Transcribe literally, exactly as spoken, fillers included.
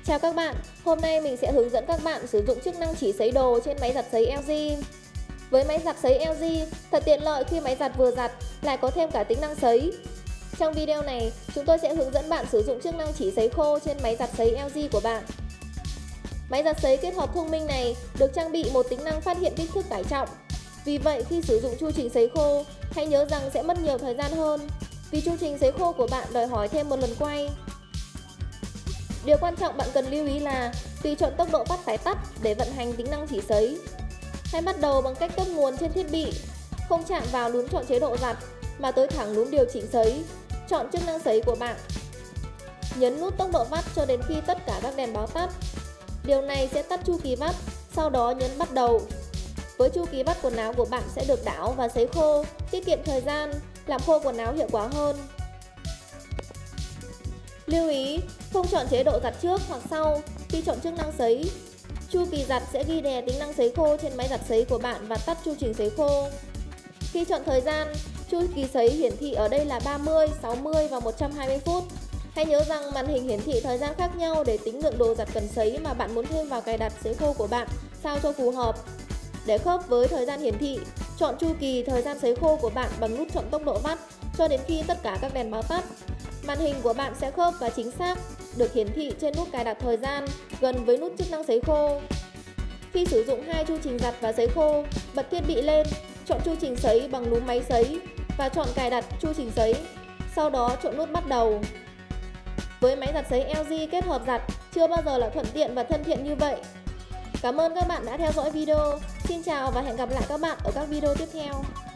Chào các bạn, hôm nay mình sẽ hướng dẫn các bạn sử dụng chức năng chỉ sấy đồ trên máy giặt sấy lờ giê. Với máy giặt sấy lờ giê, thật tiện lợi khi máy giặt vừa giặt lại có thêm cả tính năng sấy. Trong video này, chúng tôi sẽ hướng dẫn bạn sử dụng chức năng chỉ sấy khô trên máy giặt sấy lờ giê của bạn. Máy giặt sấy kết hợp thông minh này được trang bị một tính năng phát hiện kích thước tải trọng. Vì vậy, khi sử dụng chu trình sấy khô, hãy nhớ rằng sẽ mất nhiều thời gian hơn, vì chu trình sấy khô của bạn đòi hỏi thêm một lần quay. Điều quan trọng bạn cần lưu ý là tùy chọn tốc độ tắt tái tắt để vận hành tính năng chỉ sấy. Hãy bắt đầu bằng cách cấp nguồn trên thiết bị, không chạm vào núm chọn chế độ giặt mà tới thẳng núm điều chỉnh sấy, chọn chức năng sấy của bạn. Nhấn nút tốc độ vắt cho đến khi tất cả các đèn báo tắt. Điều này sẽ tắt chu kỳ vắt, sau đó nhấn bắt đầu. Với chu kỳ vắt quần áo của bạn sẽ được đảo và sấy khô, tiết kiệm thời gian, làm khô quần áo hiệu quả hơn. Lưu ý, không chọn chế độ giặt trước hoặc sau khi chọn chức năng sấy. Chu kỳ giặt sẽ ghi đè tính năng sấy khô trên máy giặt sấy của bạn và tắt chu trình sấy khô. Khi chọn thời gian, chu kỳ sấy hiển thị ở đây là ba mươi, sáu mươi và một trăm hai mươi phút. Hãy nhớ rằng màn hình hiển thị thời gian khác nhau để tính lượng đồ giặt cần sấy mà bạn muốn thêm vào cài đặt sấy khô của bạn sao cho phù hợp. Để khớp với thời gian hiển thị, chọn chu kỳ thời gian sấy khô của bạn bằng nút chọn tốc độ vắt cho đến khi tất cả các đèn báo tắt. Màn hình của bạn sẽ khớp và chính xác được hiển thị trên nút cài đặt thời gian gần với nút chức năng sấy khô. Khi sử dụng hai chu trình giặt và sấy khô, bật thiết bị lên, chọn chu trình sấy bằng núm máy sấy và chọn cài đặt chu trình sấy, sau đó chọn nút bắt đầu. Với máy giặt sấy lờ giê kết hợp giặt chưa bao giờ là thuận tiện và thân thiện như vậy. Cảm ơn các bạn đã theo dõi video. Xin chào và hẹn gặp lại các bạn ở các video tiếp theo.